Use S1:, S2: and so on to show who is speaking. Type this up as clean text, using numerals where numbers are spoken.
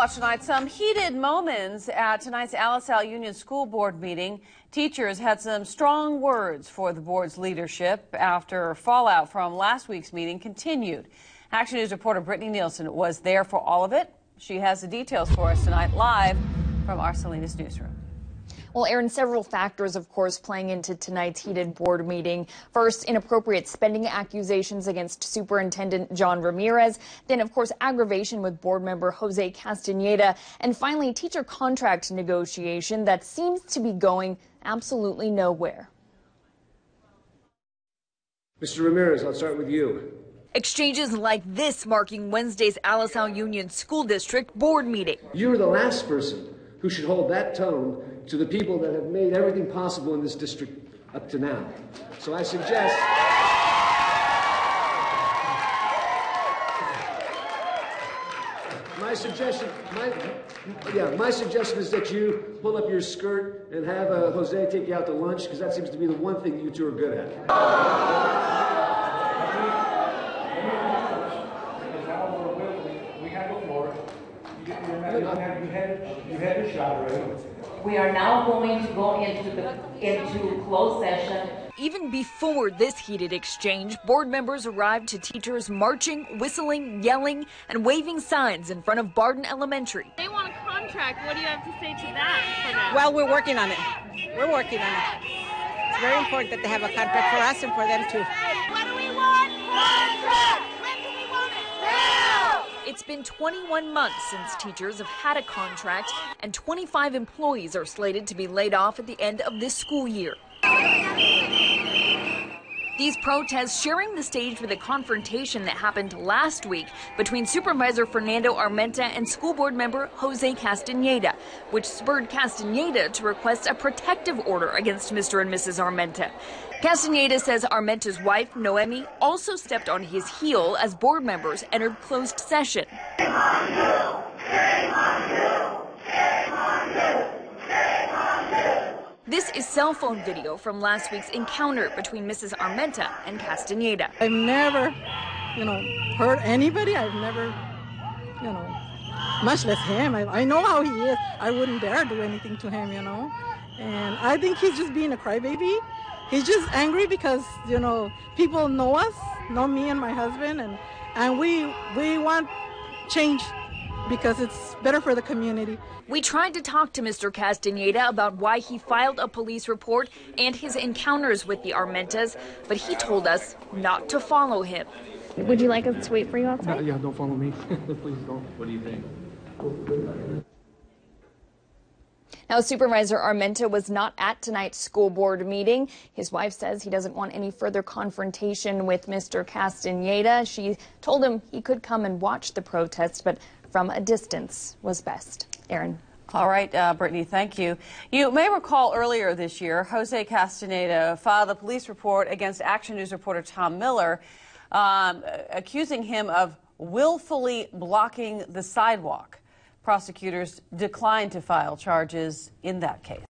S1: watch tonight some heated moments at tonight's Alisal Union School Board meeting. Teachers had some strong words for the board's leadership after fallout from last week's meeting continued. Action News reporter Brittany Nielsen was there for all of it. She has the details for us tonight live from our Salinas newsroom.
S2: Well, Aaron, several factors, of course, playing into tonight's heated board meeting. First, inappropriate spending accusations against Superintendent John Ramirez. Then, of course, aggravation with board member Jose Castaneda. And finally, teacher contract negotiation that seems to be going absolutely nowhere.
S3: Mr. Ramirez, I'll start with you.
S2: Exchanges like this marking Wednesday's Alisal Union School District board meeting.
S3: You're the last person who should hold that tone to the people that have made everything possible in this district up to now. So I suggest... My suggestion is that you pull up your skirt and have Jose take you out to lunch, because that seems to be the one thing you two are good at.
S4: You had your shot already. We are now going to go into closed session.
S2: Even before this heated exchange, board members arrived to teachers marching, whistling, yelling, and waving signs in front of Barden Elementary.
S5: They want a contract. What do you have to say to that for them?
S6: Well, we're working on it. We're working on it. It's very important that they have a contract for us and for them too.
S5: What do we want? Contract! When do we want it? Now!
S2: It's been 21 months since teachers have had a contract, and 25 employees are slated to be laid off at the end of this school year. These protests sharing the stage with a confrontation that happened last week between Supervisor Fernando Armenta and school board member Jose Castaneda, which spurred Castaneda to request a protective order against Mr. and Mrs. Armenta. Castaneda says Armenta's wife, Noemi, also stepped on his heel as board members entered closed session.
S7: Shame on you! Shame on you! Shame on you! Shame on you!
S2: This is cell phone video from last week's encounter between Mrs. Armenta and Castaneda.
S6: I've never, hurt anybody. I've never, much less him. I know how he is. I wouldn't dare do anything to him, And I think he's just being a crybaby. He's just angry because, people know us, know me and my husband, and we want change because it's better for the community.
S2: We tried to talk to Mr. Castaneda about why he filed a police report and his encounters with the Armentas, but he told us not to follow him.
S5: Would you like us to wait for you outside?
S3: Yeah, don't follow me. Please don't. What do you think?
S2: Now, Supervisor Armenta was not at tonight's school board meeting. His wife says he doesn't want any further confrontation with Mr. Castaneda. She told him he could come and watch the protest, but from a distance was best. Aaron.
S1: All right, Brittany, thank you. You may recall earlier this year, Jose Castaneda filed a police report against Action News reporter Tom Miller, accusing him of willfully blocking the sidewalk. Prosecutors declined to file charges in that case.